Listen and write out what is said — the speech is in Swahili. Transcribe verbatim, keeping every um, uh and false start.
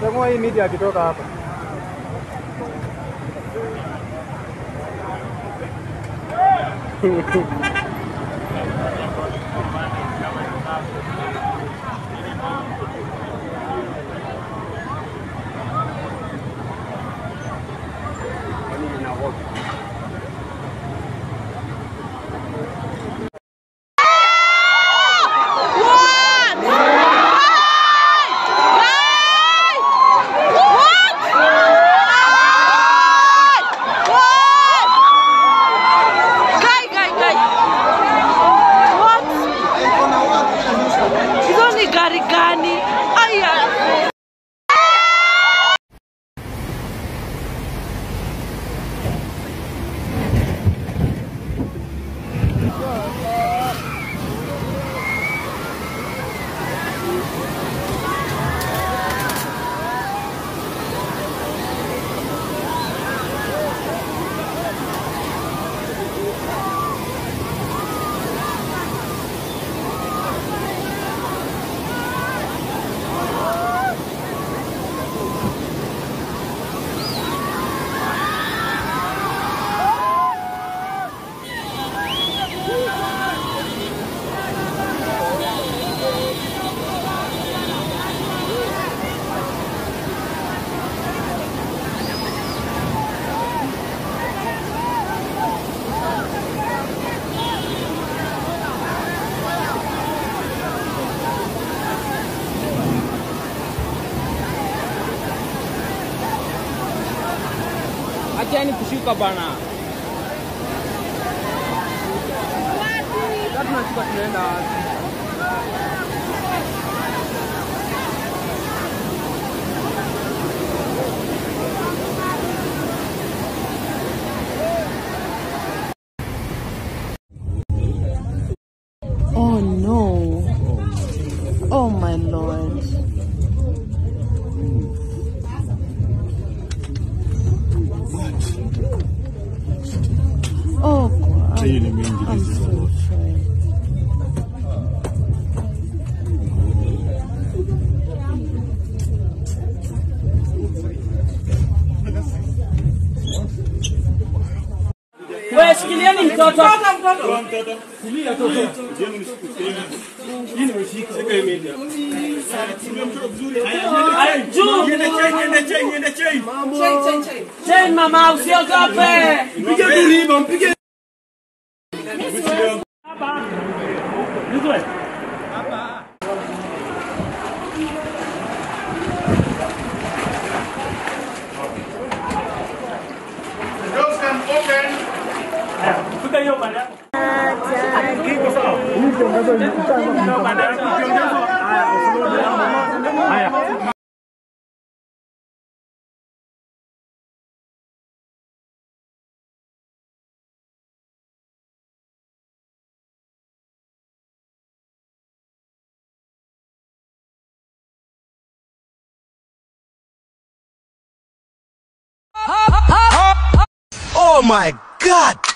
Nitang'oa hii miti akitoka hapa. Achani kushuka bana. Sasa tunachukua tunaenda wapi? Oh no. Oh my Lord. Oh God. I'm so sorry. Wewe shikilieni mtoto. Mtoto. Kulia mtoto. Jeni nishike. Hii nimeshika. Shika hii media. Haya juu. Niende chain, niende chain, niende chain. Chain chain chain. Chain mama usiogope. Mpige kuliba, mpige. Hapa. Ndio. Hapa. Doors can open. Fika hiyo bana. Kiko sawa. Hiyo ndio ndio bana. Haya. Haya. Oh my God!